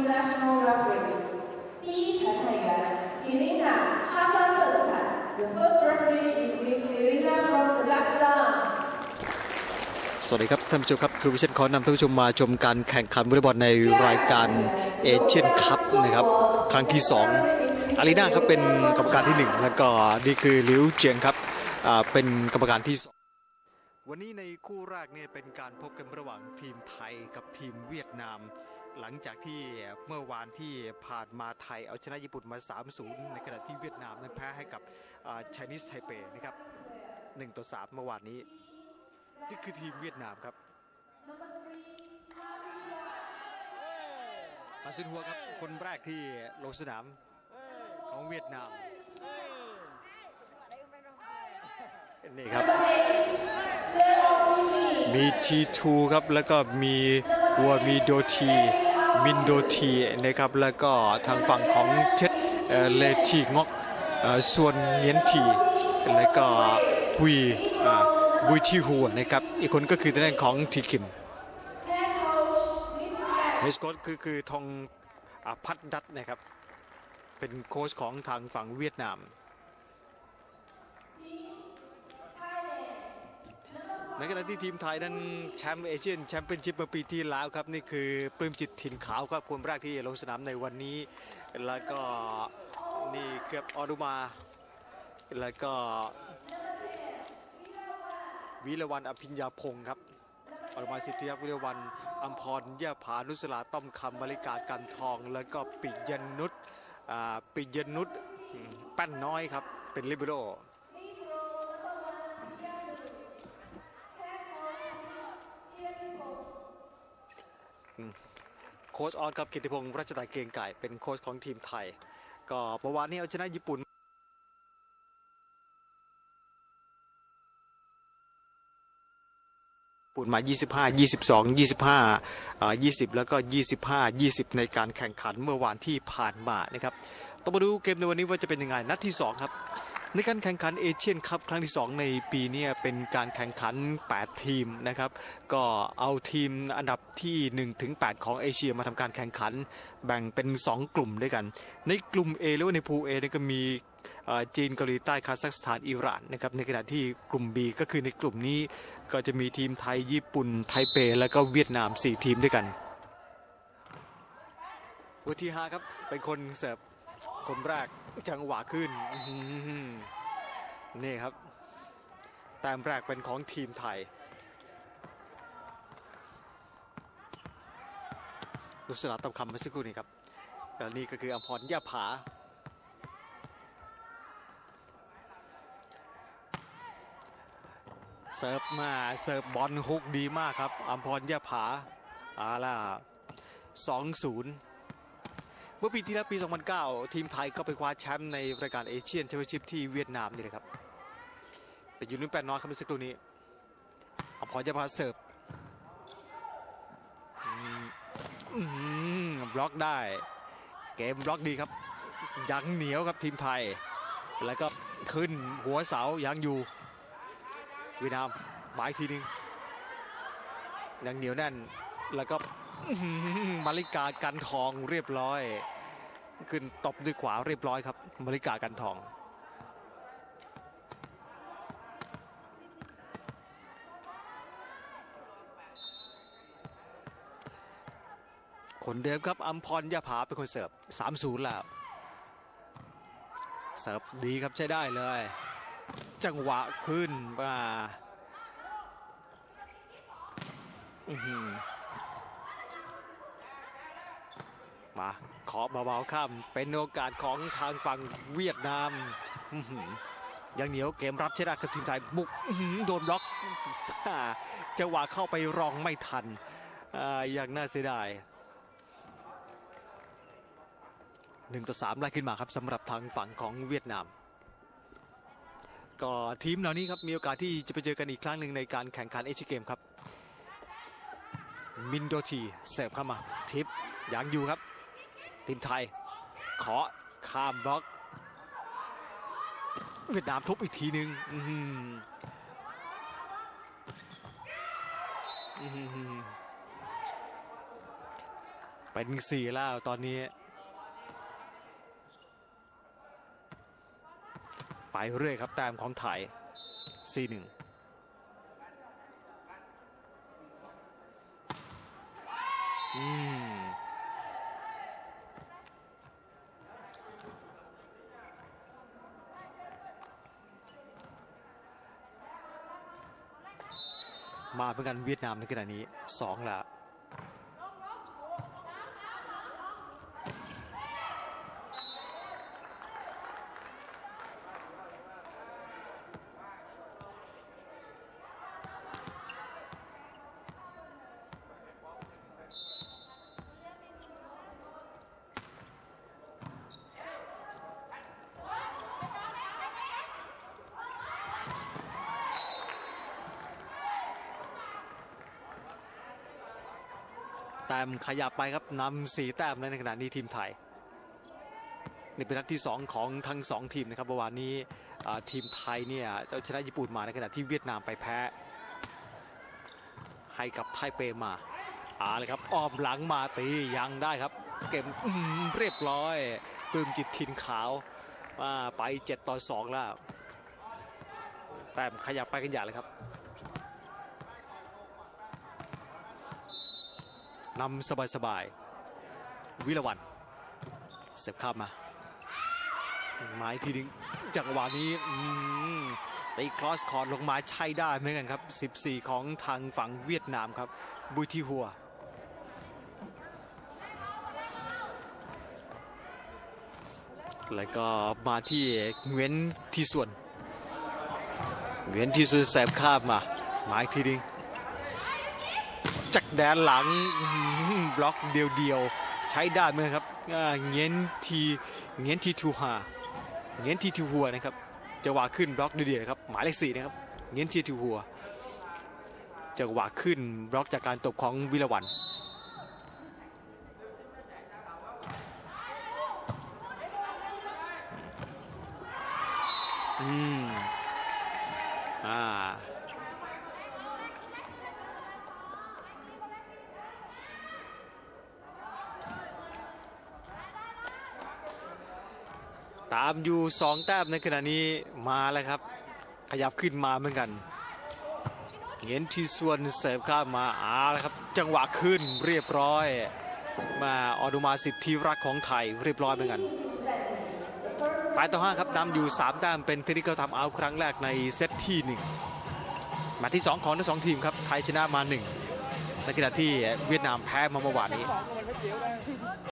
international referees 第一裁判员 Elena 哈桑特斯坦 The first referee is Miss Elena from Kazakhstan สวัสดีครับท่านผู้ชมครับทูวิชั่นขอนำท่านผู้ชมมาชมการแข่งขันวอลเลย์บอลในรายการเอเชียนคัพนะครับครั้งที่2อารีนาครับเป็นกรรมการที่1แล้วก็นี่คือหลิวเจียงครับเป็นกรรมการที่2วันนี้ในคู่แรกเนี่ยเป็นการพบกันระหว่างทีมไทยกับทีมเวียดนามหลังจากที่เมื่อวานที่ผ่านมาไทยเอาชนะญี่ปุ่นมา 3-0 ในขณะที่เวียดนามนั้นแพ้ให้กับChinese Taipei นะครับ 1-3 เมื่อวานนี้นี่คือทีมเวียดนามครับฟาซินฮัวครับคนแรกที่ลงสนามของเวียดนามนี่ครับมีT2ครับแล้วก็มีวัวมีโดทีมินโดทีนะครับแล้วก็ทางฝั่งของเท็ดเลทีงอกส่วนเนียนทีแล้วก็บุยที่หัวนะครับอีกคนก็คือทางด้านของทีคิมเฮดโค้ชคือทองพัดดัตนะครับเป็นโค้ชของทางฝั่งเวียดนามในขณะที่ทีมไทยนั้นแชมป์เอเชียนแชมเปี้ยนชิพเมื่อปีที่แล้วครับนี่คือปลื้มจิตถิ่นขาวครับคนแรกที่ลงสนามในวันนี้แล้วก็นี่เกือบออดุมาแล้วก็วิรวรรณอภิญญาพงศ์ครับอรมาสิทธิยักษ์วิรวรรณอัมพรเยี่ยผานุสลาต้อมคำมาริกากันทองแล้วก็ปิยนุชแป้นน้อยครับเป็นลิเบโร่โค้ชออนกับกิติพงศ์รัชดาเกรียงไก่เป็นโค้ชของทีมไทยก็เมื่อวานนี้เอาชนะญี่ปุ่นมา25 22 25 20แล้วก็25 20ในการแข่งขันเมื่อวานที่ผ่านมานะครับต้องมาดูเกมในวันนี้ว่าจะเป็นยังไงนัดที่2ครับในการแข่งขันเอเชียนคัพครั้งที่2ในปีนี้เป็นการแข่งขัน8ทีมนะครับก็เอาทีมอันดับที่1ถึง8ของเอเชียมาทำการแข่งขันแบ่งเป็น2กลุ่มด้วยกันในกลุ่ม A หรือว่าในพูล A นี่ก็มีจีนเกาหลีใต้คาซัคสถานอิหร่านนะครับในขณะที่กลุ่ม B ก็คือในกลุ่มนี้ก็จะมีทีมไทยญี่ปุ่นไทเปและก็เวียดนาม4ทีมด้วยกันวัทีฮาครับเป็นคนเสิร์ฟคนแรกจังหวะขึ้นนี่ครับแต้มแรกเป็นของทีมไทยนุสราต้อมคำเมื่อสักครู่นี้ครับและนี่ก็คืออัมพรย่าผาเสิร์ฟมาเสิร์ฟบอลฮุกดีมากครับอัมพรย่าผาล่ะ 2-0 เมื่อปีที่แล้วปี 2009 ทีมไทยก็ไปคว้าแชมป์ในรายการเอเชียนแชมเปี้ยนชิพที่เวียดนามนี่เลยครับเป็นยูนิแปดน้อยครับในสักครู่นี้อัมพรย่าผาเสิร์ฟบล็อกได้เกมบล็อกดีครับยังเหนียวครับทีมไทยแล้วก็ขึ้นหัวเสายังอยู่เวียดนามหมายทีนึงยังเหนียวแน่นแล้วก็มาริกากันทองเรียบร้อยขึ้นตบด้วยขวาเรียบร้อยครับมาริกากันทองคนเดิมครับอัมพรย่าผาเป็นคนเสิร์ฟ 3-0 แล้วเสิร์ฟดีครับใช้ได้เลยจังหวะขึ้นมาขอเบาๆข้ามเป็นโอกาสของทางฝั่งเวียดนามยังเหนียวเกมรับใช้ได้กับทีมไทยบุกโดนบล็อกจังหวะเข้าไปรองไม่ทันอย่างน่าเสียดาย1-3ไล่ขึ้นมาครับสำหรับทางฝั่งของเวียดนามก็ทีมเหล่านี้ครับมีโอกาสที่จะไปเจอกันอีกครั้งหนึ่งในการแข่งขันเอเชียนเกมครับมินโดทีเสิร์ฟเข้ามาทิปยังอยู่ครับทีมไทยขอข้ามบล็อกเวียดนามทุบอีกทีนึงเป็น4แล้วตอนนี้ไปเรื่อยครับแต้มของไทย 4-1 มาเป็นกันเวียดนามในขณะนี้2แล้วแต้มขยับไปครับนำ4แต้มในขณะนี้ทีมไทยนี่เป็นนัดที่2ของทั้ง2ทีมนะครับเมื่อวานนี้ทีมไทยเนี่ยจะชนะญี่ปุ่นมาในขณะที่เวียดนามไปแพ้ให้กับไทเปมาเลยครับอ้อมหลังมาตียังได้ครับเกมเรียบร้อยปลื้มจิตถิ่นขาวไป7-2แล้วแต้มขยับไปกันใหญ่เลยครับนำสบายๆวิรวันเซฟข้ามมาหมายทีนึงจังหวะนี้ตีครอสคอร์ดลงมาใช้ได้เหมือนกันครับ14ของทางฝั่งเวียดนามครับบุยทีหัวแล้วก็มาที่เว้นที่ส่วนเซฟข้ามมาหมายทีนึงจากแดนหลังบล็อกเดียวใช้ได้ไหมครับเงี้ยนทีทูหัวนะครับจังหวะขึ้นบล็อกเดียวนะครับหมายเลข4นะครับเงี้ยนทีทูหัวจังหวะขึ้นบล็อกจากการตบของวิรวันตามอยู่2แต้มในขณะนี้มาแล้วครับขยับขึ้นมาเหมือนกันเงี้ยที่ส่วนเสิร์ฟข้ามมาแล้วครับจังหวะขึ้นเรียบร้อยมาอนุมาสิทธิรักของไทยเรียบร้อยเหมือนกัน8-5ครับนำอยู่3แต้มเป็นเทคนิคทำเอาครั้งแรกในเซตที่1มาที่2ของทั้ง2ทีมครับไทยชนะมา1ในขณะที่เวียดนามแพ้มาเมื่อวานนี้